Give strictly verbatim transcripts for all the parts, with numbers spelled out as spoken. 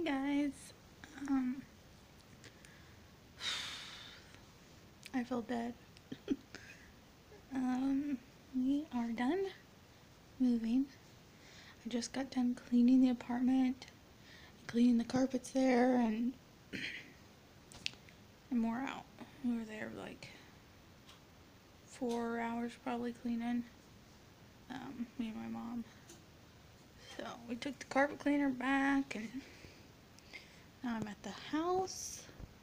Guys, um, I feel dead. um, we are done moving. I just got done cleaning the apartment, cleaning the carpets there, and I'm more out. We were there like four hours probably cleaning. Um, me and my mom. So we took the carpet cleaner back, and now I'm at the house.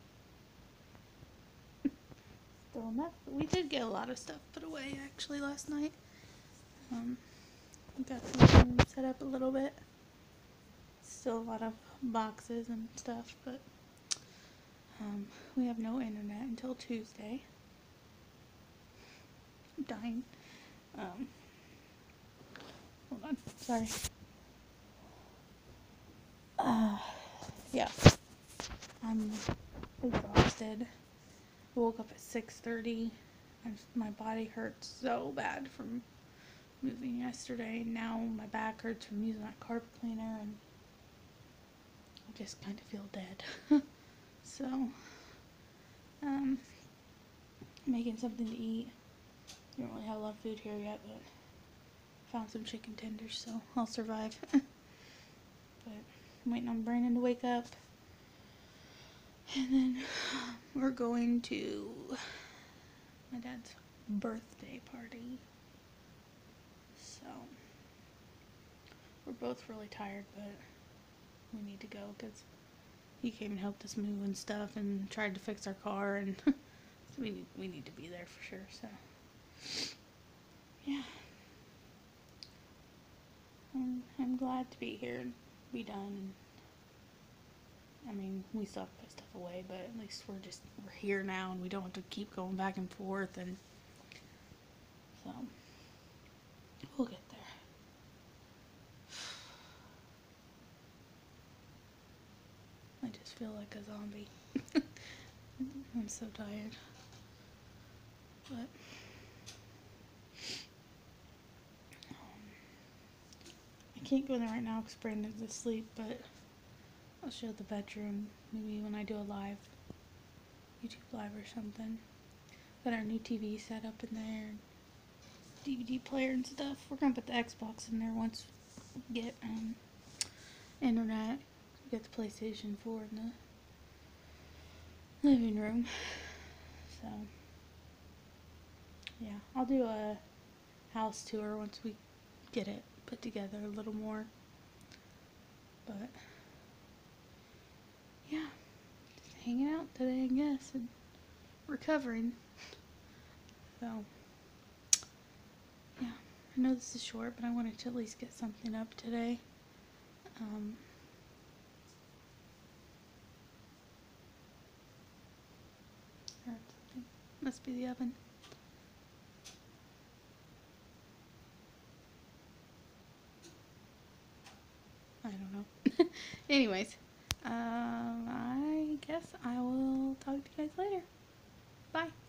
Still a mess, but we did get a lot of stuff put away actually last night. Um, we got some set up a little bit. Still a lot of boxes and stuff, but um, we have no internet until Tuesday. I'm dying. Um, hold on, sorry. Uh, yeah, I'm exhausted. Woke up at six thirty. My body hurts so bad from moving yesterday. Now my back hurts from using that carpet cleaner, and I just kind of feel dead. So, um, making something to eat. Don't really have a lot of food here yet, but found some chicken tenders, so I'll survive. But I'm waiting on Brandon to wake up, and then we're going to my dad's birthday party. So we're both really tired, but we need to go because he came and helped us move and stuff, and tried to fix our car, and so we need, we need to be there for sure. So yeah. I'm, I'm glad to be here and be done. I mean, we still have to put stuff away, but at least we're just, we're here now, and we don't have to keep going back and forth, and so, we'll get there. I just feel like a zombie. I'm so tired. But, um, I can't go in there right now because Brandon's asleep, but I'll show the bedroom maybe when I do a live, YouTube live or something. Got our new T V set up in there, D V D player and stuff. We're gonna put the Xbox in there once we get um, internet. We get the PlayStation four in the living room. So, yeah, I'll do a house tour once we get it put together a little more. But, yeah, just hanging out today, I guess, and recovering. So, yeah, I know this is short, but I wanted to at least get something up today. Um, heard something. Must be the oven. I don't know. Anyways, um, I guess I will talk to you guys later. Bye.